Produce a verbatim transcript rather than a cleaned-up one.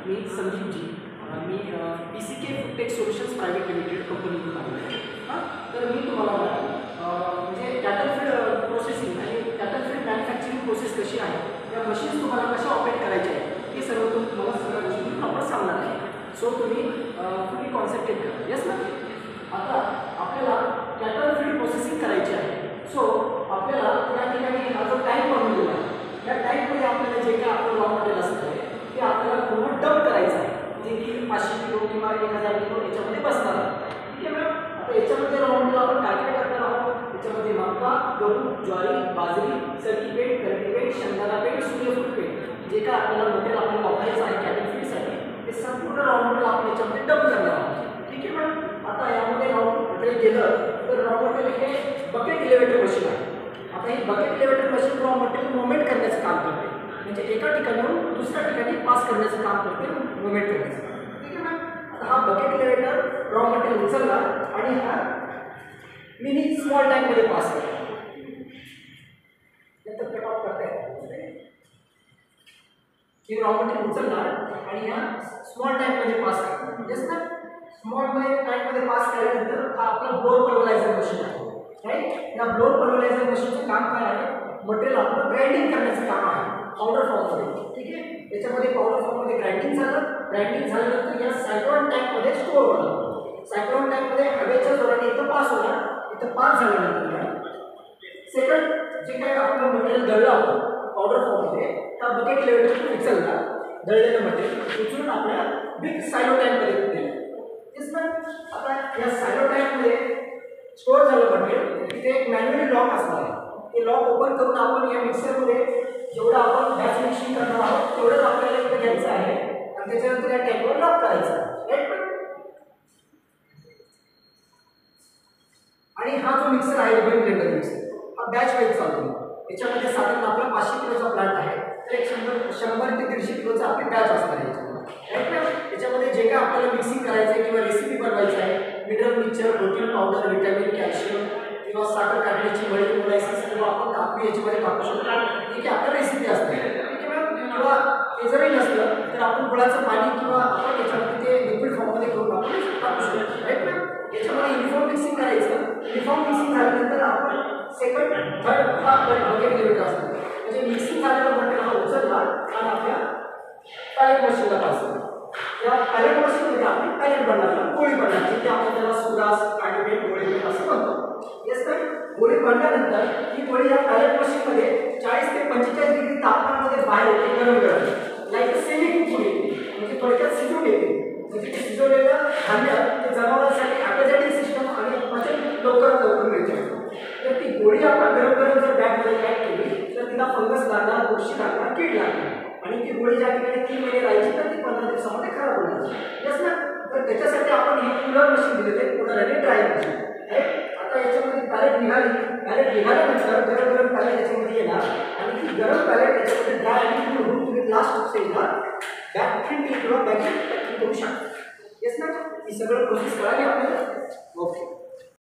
मी संदीपजी, मी P C K foodtech solutions private limited कंपनीतून आलो आहे. हां, तर मी तुम्हाला म्हणजे कॅटल फीड प्रोसेसिंग आणि कॅटल फीड मॅन्युफॅक्चरिंग प्रोसेस कशी आहे, त्या मशीन्स तुम्हाला कशा ऑपरेट करायच्या आहे हे सर्व तुम्हाला सगळ्या गोष्टी मी प्रॉपर सांगणार आहे. सो तुम्ही फुली कॉन्सन्ट्रेट करा. येस ना. आता आपल्याला कॅटल फीड प्रोसेसिंग करायची आहे. सो आपल्याला या ठिकाणी हा जो टाईम बनवलेला आहे, या टाईममध्ये आपल्याला जे काय आपलं रॉ मटेरियल असतं आहे ते आपल्याला पूर्ण डब करायचं आहे, जे की पाचशे किलो किंवा एक हजार किलो याच्यामध्ये बसणार आहे. ठीक आहे मॅम. आता याच्यामध्ये रॉ मटेरियल आपण काय काय टाकणार आहोत, याच्यामध्ये मका, गहू, ज्वारी, बाजरी, सरकी पेठ, करडी पेठ, शेंगदाणा पेठ, सूर्यफूल पेठ, जे काय आपल्याला मटेरियल आपल्याला वापरायचं आहे कॅटल फीडसाठी ते संपूर्ण रॉ मटेरियल आपण याच्यामध्ये डब करणार आहोत. ठीक आहे मॅम. आता यामध्ये रॉ मटेरियल गेलं तर रॉ मटेरियल हे बकेट इलेव्हेटर मशीन आहे. आता ही bucket elevator machine raw material movement करण्याचं काम करते, म्हणजे एका ठिकाणाहून दुसऱ्या ठिकाणी पास करण्याचं काम करते, मुवमेंट करण्याचं. ठीक आहे मॅम. आता हा बकेट इलेव्हेटर रॉ मटेरियल उचलला आणि हा मिनी स्मॉल टँकमध्ये पास करतो. नंतर कट ऑफ करता येईल. हे रॉ मटेरियल उचलणार आणि या स्मॉल टँकमध्ये पास करणार. येस ना. स्मॉल टँकमध्ये पास केल्यानंतर हा आपला ब्लोअर पल्वरायझर मशीन आहे. राईट. या ब्लोअर पल्वरायझर मशीनचं काम काय आहे, मटेरियल आपलं ग्राइंडिंग करण्याचं काम आहे पावडर फॉर्ममध्ये. ठीक आहे. याच्यामध्ये पावडर फॉर्ममध्ये ग्राइंडिंग झालं. ग्राइंडिंग झाल्यानंतर या सायक्लॉन टँकमध्ये स्टोअर होणार. सायक्लॉन टँकमध्ये हवेच्या जोराने इथं पास होणार. इथं पास झाल्यानंतर सेकंड जे काय आपलं मटेरियल दळलं आपण पावडर फॉर्ममध्ये, त्या बकेट इलेव्हेटर उचलला, दळलेलं मटेरियल उचलून आपल्या बिग सायलो टँकमध्ये दिलं. तेच ना. आता या सायलो टँकमध्ये स्टोअर झालं मटेरियल, तिथे एक मॅन्युअली लॉक असणार आहे. ते लॉक ओपन करून आपण या मिक्सरमध्ये जेवढं आपण बॅच मिक्सिंग करणार आहोत तेवढंच आपल्याला इथे घ्यायचं आहे आणि त्याच्यानंतर या टँकवर लॉक करायचं आहे. राईट. आणि हा जो मिक्सर आहे रिबन ब्लेंडर मिक्सर, हा बॅच वाईज चालतो. याच्यामध्ये साधारण आपला पाचशे किलोचा प्लांट आहे, तर एक शंभर शंभर ते दीडशे किलोचा आपली बॅच असणार आहे याच्यामध्ये. याच्यामध्ये जे काय आपल्याला मिक्सिंग करायचं आहे किंवा रेसिपी बनवायची आहे, mineral mixture, protein powder, vitamin, calcium किंवा साखर काढण्याची मळी मोलायसिस किंवा आपण कापडी याच्यामध्ये टाकू शकतो. ठीक आहे. आपल्या रेसिपी असते. ठीक आहे मॅम. किंवा ते जरी नसलं तर आपण गुळाचं पाणी किंवा आपण याच्यामध्ये ते लिक्विड फॉर्ममध्ये करून आपण टाकू शकतो. Right ma'am. याच्यामध्ये युनिफॉर्म मिक्सिंग करायचं. युनिफॉर्म मिक्सिंग झाल्यानंतर आपण सेकंड थर्ड हा बकेट इलेव्हेटर असतो, म्हणजे मिक्सिंग झालेलं मटेरियल हा उचलला आणि आपल्या पॅलेट मशीनला पास करतो. या पॅलेट मशीनमध्ये आपण पॅलेट बनवणार, गोळी बनवणार, जिथे आपण त्याला सुरास, कांडे, गोळी असं म्हणतो. येस तर गोळी बनल्यानंतर ही गोळी या पॅलेट मशीनमध्ये चाळीस ते पंचेचाळीस डिग्री तापमानामध्ये बाहेर येते, गरम गरम लाईक सेमी कुकून येते, म्हणजे थोडक्यात शिजून येते. म्हणजे ते शिजवलेलं धान्य ते जनावरांसाठी ॲपेटायटिक सिस्टम आणि पचन लवकरात लवकर मिळते. तर ती गोळी आपण गरम गरम जर बॅगमध्ये पॅक केली तर तिला फंगस लागणार, बुरशी लागणार, कीड लागणार आणि ती गोळी ज्या ठिकाणी तीन महिने राहायची तर ती पंधरा दिवसामध्ये खराब होणार. येस ना. तर त्याच्यासाठी आपण हे कूलर मशीन दिलेलं आहे, कूलर आणि ड्राय मशीन. आता याच्यामध्ये पॅलेट निघाली, पॅलेट निघाल्यानंतर गरम गरम पॅलेट याच्यामध्ये येणार आणि ती गरम पॅलेट याच्यामध्ये ड्राय आणि कूल होऊन तुम्ही लास्ट स्टेजला बॅग प्रिंटिंग किंवा बॅगिंग करू शकता. येस ना. ही सगळं प्रोसेस कळाली आपल्याला. ओके.